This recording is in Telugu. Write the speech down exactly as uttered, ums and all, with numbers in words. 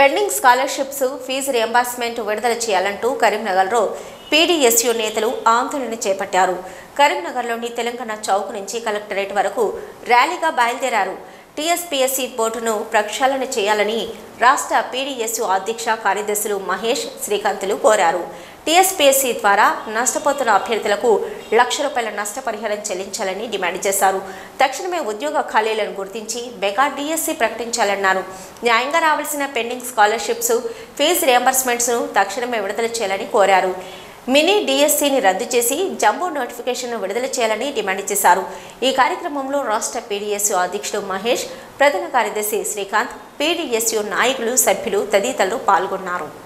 పెండింగ్ స్కాలర్షిప్స్ ఫీజు రియంబర్స్మెంట్ విడుదల చేయాలంటూ కరీంనగర్లో పీడీఎస్యూ నేతలు ఆందోళన చేపట్టారు. కరీంనగర్లోని తెలంగాణ చౌక్ నుంచి కలెక్టరేట్ వరకు ర్యాలీగా బయలుదేరారు. టీఎస్పీఎస్సీ బోర్డును ప్రక్షాళన చేయాలని రాష్ట్ర పీడీఎస్యూ అధ్యక్ష కార్యదర్శులు మహేష్, శ్రీకాంత్లు కోరారు. టీఎస్పీఎస్సీ ద్వారా నష్టపోతున్న అభ్యర్థులకు లక్ష రూపాయల నష్టపరిహారం చెల్లించాలని డిమాండ్ చేశారు. తక్షణమే ఉద్యోగ ఖాళీలను గుర్తించి మెగా డిఎస్సీ ప్రకటించాలన్నారు. న్యాయంగా రావాల్సిన పెండింగ్ స్కాలర్షిప్స్, ఫీజు రియంబర్స్మెంట్స్ను తక్షణమే విడుదల చేయాలని కోరారు. మినీ డిఎస్సీని రద్దు చేసి జంబో నోటిఫికేషన్ను విడుదల చేయాలని డిమాండ్ చేశారు. ఈ కార్యక్రమంలో రాష్ట్ర పీడీఎస్యూ అధ్యక్షుడు మహేష్, ప్రధాన కార్యదర్శి శ్రీకాంత్, పీడీఎస్యూ నాయకులు, సభ్యులు తదితరులు పాల్గొన్నారు.